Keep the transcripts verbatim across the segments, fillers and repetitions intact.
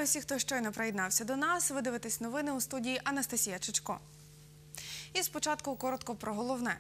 Вітаю всіх, хто щойно приєднався до нас. Ви дивитесь новини у студії Анастасія Чичко. І спочатку коротко про головне.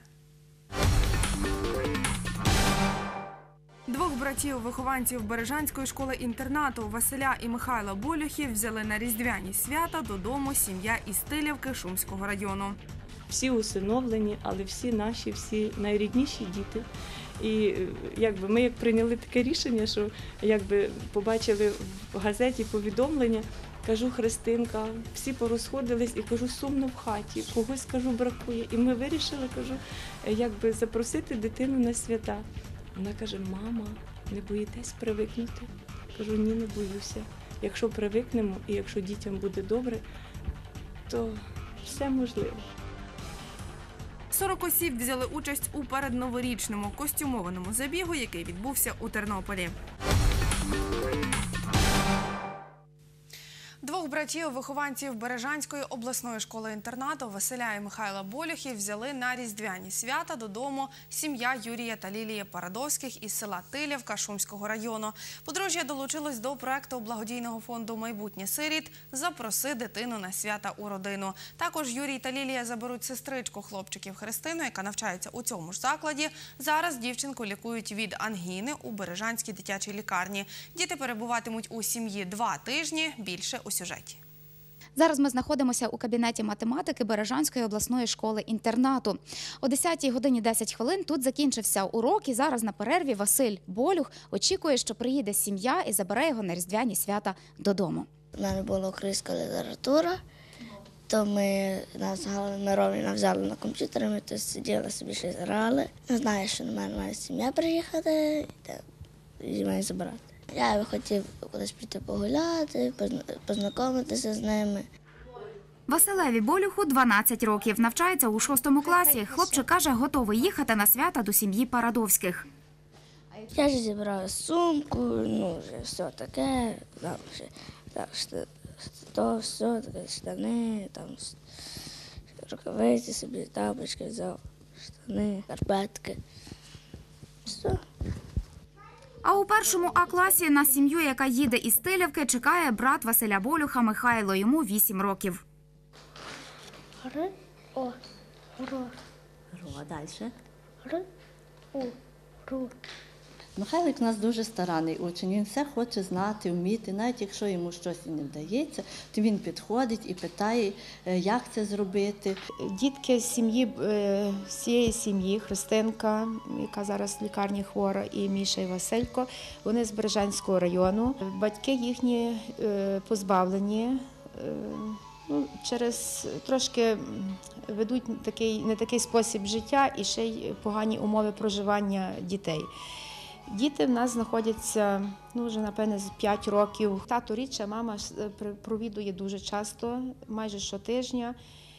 Двох братів-вихованців Бережанської школи-інтернату Василя і Михайла Болюхів взяли на різдвяні свята додому сім'я із Тилівки Шумського району. Всі усиновлені, але всі наші, всі найрідніші діти. І якби ми як прийняли таке рішення, що якби побачили в газеті повідомлення, кажу, Христинка, всі порозходились і кажу, сумно в хаті, когось, кажу, бракує. І ми вирішили, кажу, якби запросити дитину на свята. Вона каже, мама, не боїтесь привикнути? Кажу, ні, не боюся. Якщо привикнемо і якщо дітям буде добре, то все можливо. сорок осіб взяли участь у передноворічному костюмованому забігу, який відбувся у Тернополі. Двох братів-вихованців Бережанської обласної школи-інтернату Василя і Михайла Болюхів взяли на різдвяні свята додому сім'я Юрія та Лілії Парадовських із села Тилівка Шумського району. Подружжя долучилось до проекту благодійного фонду «Майбутнє сиріт» «Запроси дитину на свята у родину». Також Юрій та Лілія заберуть сестричку хлопчиків Христину, яка навчається у цьому ж закладі. Зараз дівчинку лікують від ангіни у Бережанській дитячій лікарні. Діти перебуватимуть у сім'ї два тижні, більше у сюжеті. Зараз ми знаходимося у кабінеті математики Бережанської обласної школи-інтернату. О десятій годині десять хвилин тут закінчився урок, і зараз на перерві Василь Болюх очікує, що приїде сім'я і забере його на різдвяні свята додому. У мене була українська література, то ми нас на Роміна взяли на комп'ютер, ми тут сиділи, собі щось грали. Не знаю, що на мене має сім'я приїхати і має забирати. Я би хотів кудись піти погуляти, познайомитися з ними. Василеві Болюху дванадцять років, навчається у шостому класі. Хлопчик каже, готовий їхати на свята до сім'ї Парадовських. Я ж зібрав сумку, ну, вже все таке, там ще, так, то, все, таке, штани, там, рукавиці собі, тапочки взяв, штани, карпетки, все. А у першому А-класі на сім'ю, яка їде із Тилівки, чекає брат Василя Болюха Михайло, йому вісім років. Р, О, Ро. Ро, а далі? Р, У, Ру. Михайлик у нас дуже старанний учень, він все хоче знати, вміти, навіть якщо йому щось і не вдається, то він підходить і питає, як це зробити. Дітки з сім'ї, всієї сім'ї, Христинка, яка зараз в лікарні хвора, і Міша, і Василько, вони з Бережанського району. Батьки їхні позбавлені, ну, через трошки ведуть такий, не такий спосіб життя і ще й погані умови проживання дітей. Діти в нас знаходяться, ну, вже, напевне, з п'ять років. Тато рідше, мама провідує дуже часто, майже щотижня.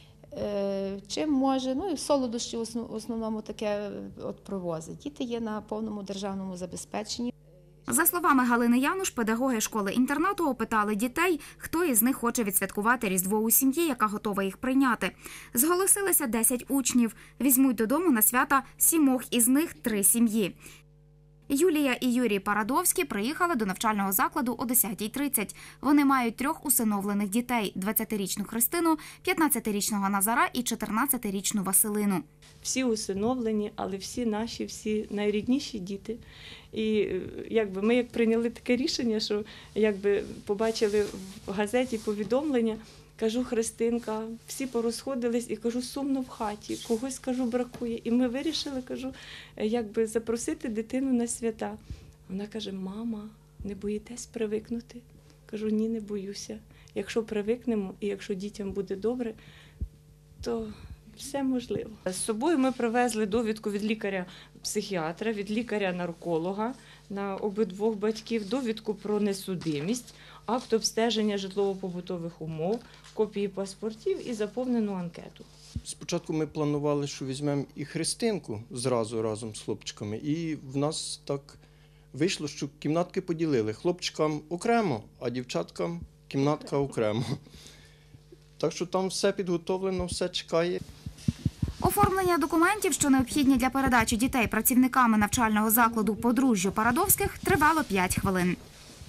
Чим може, ну, і солодощі в основному таке от провозить. Діти є на повному державному забезпеченні. За словами Галини Януш, педагоги школи-інтернату опитали дітей, хто із них хоче відсвяткувати Різдво у сім'ї, яка готова їх прийняти. Зголосилися десять учнів. Візьмуть додому на свята сімох, із них три сім'ї. Юлія і Юрій Парадовські приїхали до навчального закладу о десятій тридцять. Вони мають трьох усиновлених дітей – двадцятирічну Христину, п'ятнадцятирічного Назара і чотирнадцятирічну Василину. Всі усиновлені, але всі наші, всі найрідніші діти. І якби ми як прийняли таке рішення, що якби побачили в газеті повідомлення, кажу, Христинка, всі порозходились і кажу, сумно в хаті, когось, кажу, бракує. І ми вирішили, кажу, якби запросити дитину на свята. Вона каже, мама, не боїтесь привикнути? Кажу, ні, не боюся. Якщо привикнемо і якщо дітям буде добре, то все можливо. З собою ми привезли довідку від лікаря-психіатра, від лікаря-нарколога на обидвох батьків, довідку про несудимість, акт обстеження житлово-побутових умов, копії паспортів і заповнену анкету. Спочатку ми планували, що візьмемо і Христинку зразу разом з хлопчиками, і в нас так вийшло, що кімнатки поділили. Хлопчикам окремо, а дівчаткам кімнатка окремо. Так що там все підготовлено, все чекає. Оформлення документів, що необхідні для передачі дітей працівниками навчального закладу подружжю Парадовських, тривало п'ять хвилин.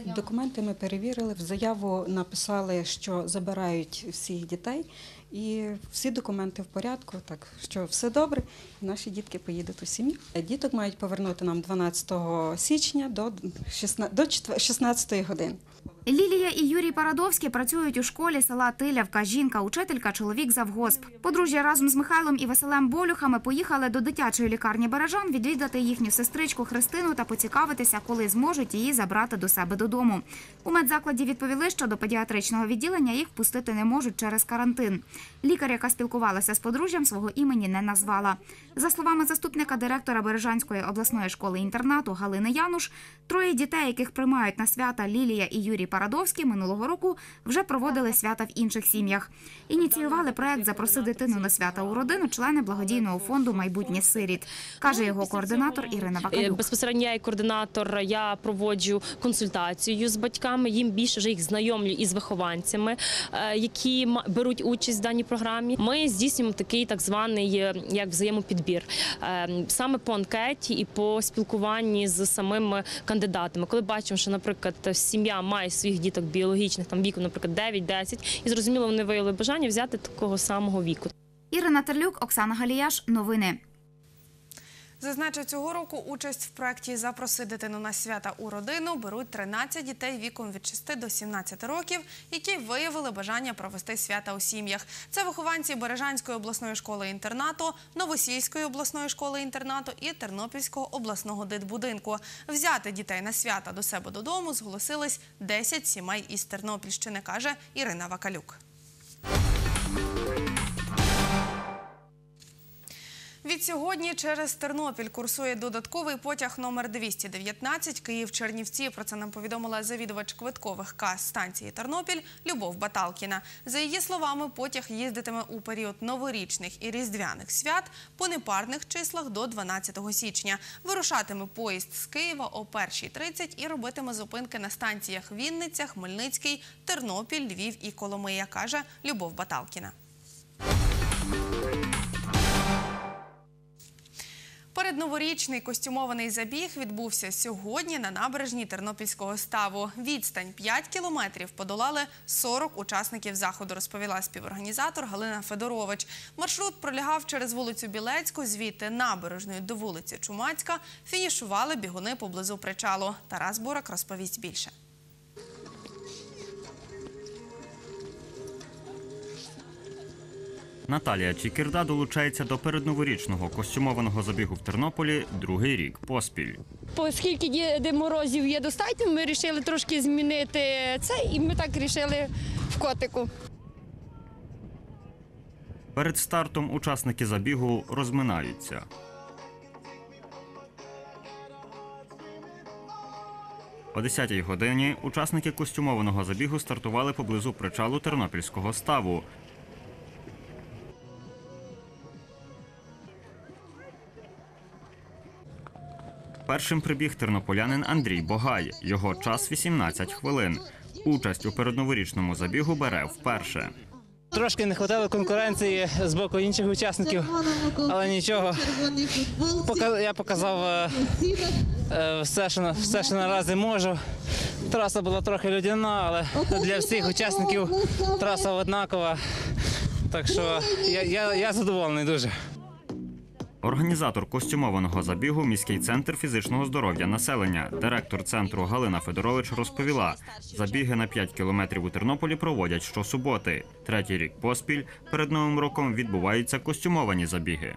Документи ми перевірили, в заяву написали, що забирають всіх дітей, і всі документи в порядку, так що все добре, і наші дітки поїдуть у сім'ю. Діток мають повернути нам дванадцятого січня до шістнадцятої години. Лілія і Юрій Парадовські працюють у школі села Тилявка. Жінка – учителька, чоловік – завгосп. Подружжя разом з Михайлом і Василем Болюхами поїхали до дитячої лікарні Бережан відвідати їхню сестричку Христину та поцікавитися, коли зможуть її забрати до себе додому. У медзакладі відповіли, що до педіатричного відділення їх впустити не можуть через карантин. Лікар, яка спілкувалася з подружжям, свого імені не назвала. За словами заступника директора Бережанської обласної школи-інтернату Галини Януш, троє дітей, яких приймають на свята Лілія і Юрій Парадовський, минулого року вже проводили свята в інших сім'ях. Ініціювали проект «Запроси дитину на свята у родину» члени благодійного фонду «Майбутнє сиріт», каже його координатор Ірина Вакалюк. Безпосередньо я як координатор, я проводжу консультацію з батьками, їм більше вже їх знайомлю із вихованцями, які беруть участь в даній програмі. Ми здійснюємо такий так званий як взаємопідбір, саме по анкеті і по спілкуванні з самими кандидатами. Коли бачимо, що, наприклад, сім'я має своїх діток біологічних, там віку, наприклад, дев'ять-десять, і зрозуміло, вони виявили бажання взяти такого самого віку. Ірина Терлюк, Оксана Галіяш. Новини. Зазначу, цього року участь в проєкті «Запроси дитину на свята у родину» беруть тринадцять дітей віком від шести до сімнадцяти років, які виявили бажання провести свята у сім'ях. Це вихованці Бережанської обласної школи-інтернату, Новосільської обласної школи-інтернату і Тернопільського обласного дитбудинку. Взяти дітей на свята до себе додому зголосились десять сімей із Тернопільщини, каже Ірина Вакалюк. Відсьогодні через Тернопіль курсує додатковий потяг номер двісті дев'ятнадцять Київ-Чернівці. Про це нам повідомила завідувач квиткових кас станції Тернопіль Любов Баталкіна. За її словами, потяг їздитиме у період новорічних і різдвяних свят по непарних числах до дванадцятого січня. Вирушатиме поїзд з Києва о першій тридцять і робитиме зупинки на станціях Вінниця, Хмельницький, Тернопіль, Львів і Коломия, каже Любов Баталкіна. Передноворічний костюмований забіг відбувся сьогодні на набережній Тернопільського ставу. Відстань п'ять кілометрів подолали сорок учасників заходу, розповіла співорганізатор Галина Федорович. Маршрут пролягав через вулицю Білецьку, звідти набережною до вулиці Чумацька. Фінішували бігуни поблизу причалу. Тарас Бурак розповість більше. Наталія Чікірда долучається до передноворічного костюмованого забігу в Тернополі другий рік поспіль. Оскільки Дід Морозів є достатньо, ми вирішили трошки змінити це, і ми так вирішили в котику. Перед стартом учасники забігу розминаються. О десятій годині учасники костюмованого забігу стартували поблизу причалу Тернопільського ставу. Першим прибіг тернополянин Андрій Богай. Його час – вісімнадцять хвилин. Участь у передноворічному забігу бере вперше. Трошки не вистачало конкуренції з боку інших учасників, але нічого. Я показав все, що, все, що наразі можу. Траса була трохи людяна, але для всіх учасників траса однакова. Так що я, я, я задоволений дуже. Організатор костюмованого забігу – міський центр фізичного здоров'я населення. Директор центру Галина Федорович розповіла, забіги на п'ять кілометрів у Тернополі проводять щосуботи. Третій рік поспіль перед Новим роком відбуваються костюмовані забіги.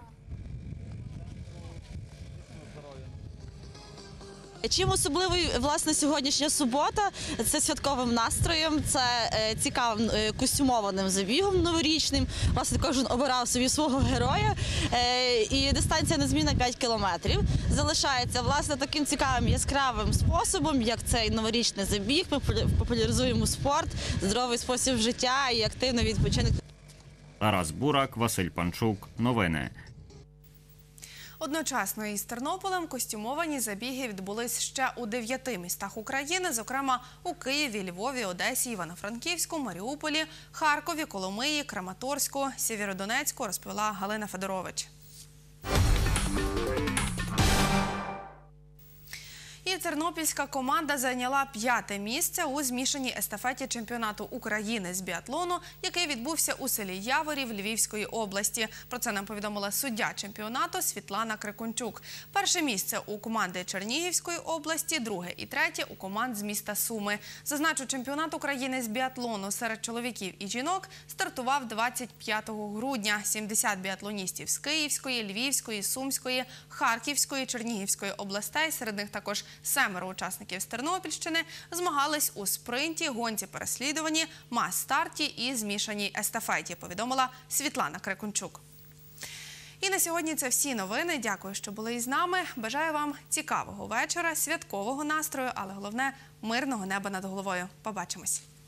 Чим особливий, власне, сьогоднішня субота? Це святковим настроєм, це цікавим костюмованим забігом новорічним. Власне, кожен обирав собі свого героя. І дистанція незмінна п'ять кілометрів. Залишається, власне, таким цікавим яскравим способом, як цей новорічний забіг. Ми популяризуємо спорт, здоровий спосіб життя і активний відпочинок. Тарас Бурак, Василь Панчук. Новини. Одночасно із Тернополем костюмовані забіги відбулись ще у дев'яти містах України, зокрема у Києві, Львові, Одесі, Івано-Франківську, Маріуполі, Харкові, Коломиї, Краматорську, Сєвєродонецьку, розповіла Галина Федорович. І тернопільська команда зайняла п'яте місце у змішаній естафеті чемпіонату України з біатлону, який відбувся у селі Яворів Львівської області. Про це нам повідомила суддя чемпіонату Світлана Крикунчук. Перше місце у команди Чернігівської області, друге і третє у команд з міста Суми. Зазначу, чемпіонат України з біатлону серед чоловіків і жінок стартував двадцять п'ятого грудня. сімдесят біатлоністів з Київської, Львівської, Сумської, Харківської, Чернігівської областей, серед них також семеро учасників з Тернопільщини, змагались у спринті, гонці переслідуванні, мас-старті і змішаній естафеті, повідомила Світлана Крикунчук. І на сьогодні це всі новини. Дякую, що були із нами. Бажаю вам цікавого вечора, святкового настрою, але головне – мирного неба над головою. Побачимось.